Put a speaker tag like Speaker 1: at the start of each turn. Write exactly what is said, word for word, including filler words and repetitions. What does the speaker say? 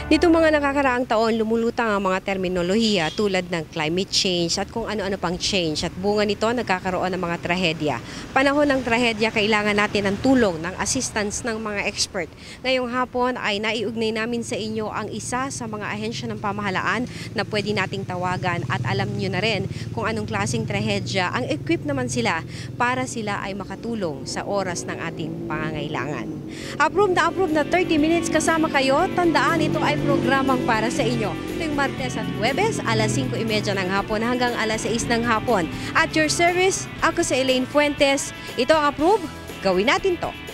Speaker 1: Nito mga nakakaraang taon, lumulutang ang mga terminolohiya tulad ng climate change at kung ano-ano pang change at bunga nito nagkakaroon ng mga trahedya. Panahon ng trahedya, kailangan natin ng tulong, ng assistance ng mga expert. Ngayong hapon ay naiugnay namin sa inyo ang isa sa mga ahensya ng pamahalaan na pwede nating tawagan at alam nyo na rin kung anong klaseng trahedya. Ang equip naman sila para sila ay makatulong sa oras ng ating pangangailangan. Approve na approve na thirty minutes kasama kayo. Tandaan, ito ay programang para sa inyo. Tuwing Martes at Huwebes, alas singko y media ng hapon hanggang alas sais ng hapon. At your service, ako si Elaine Fuentes. Ito ang Approve, gawin natin to.